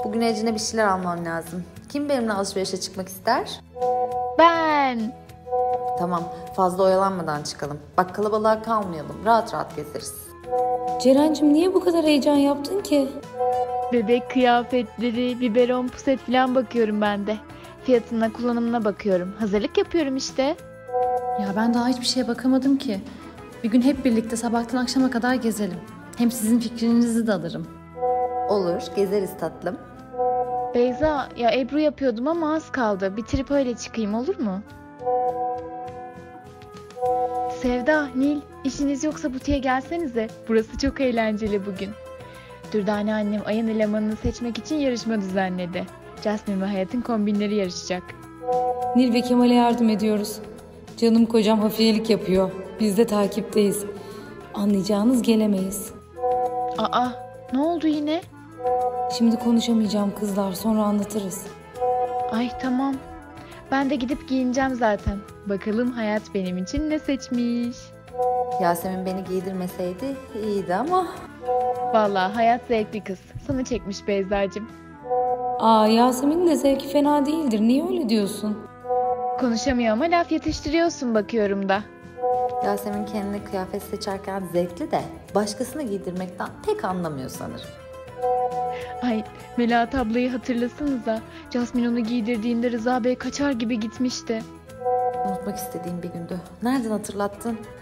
Bugün Ece'ne bir şeyler almam lazım. Kim benimle alışverişe çıkmak ister? Ben. Tamam, fazla oyalanmadan çıkalım. Bak kalabalığa kalmayalım, rahat rahat gezeriz. Ceren'cim niye bu kadar heyecan yaptın ki? Bebek kıyafetleri, biberon, puset falan bakıyorum ben de. Fiyatına, kullanımına bakıyorum. Hazırlık yapıyorum işte. Ya ben daha hiçbir şeye bakamadım ki. Bir gün hep birlikte sabahtan akşama kadar gezelim. Hem sizin fikrinizi de alırım. Olur, gezeriz tatlım. Beyza, ya Ebru yapıyordum ama az kaldı. Bitirip öyle çıkayım, olur mu? Sevda, Nil, işiniz yoksa butiğe gelsenize. Burası çok eğlenceli bugün. Dürdane annem ayın elemanını seçmek için yarışma düzenledi. Jasmine ve Hayat'ın kombinleri yarışacak. Nil ve Kemal'e yardım ediyoruz. Canım kocam hafiyelik yapıyor. Biz de takipteyiz. Anlayacağınız gelemeyiz. Aa, ne oldu yine? Şimdi konuşamayacağım kızlar, sonra anlatırız. Ay tamam. Ben de gidip giyineceğim zaten. Bakalım Hayat benim için ne seçmiş? Yasemin beni giydirmeseydi iyiydi ama... Vallahi Hayat zevkli kız. Sana çekmiş Beyza'cığım. Yasemin'in de zevki fena değildir. Niye öyle diyorsun? Konuşamıyor ama laf yetiştiriyorsun bakıyorum da. Yasemin kendine kıyafet seçerken zevkli de başkasını giydirmekten pek anlamıyor sanırım. Ay Melahat ablayı hatırlasanıza. Jasmine onu giydirdiğinde Rıza Bey kaçar gibi gitmişti. Unutmak istediğim bir gündü. Nereden hatırlattın?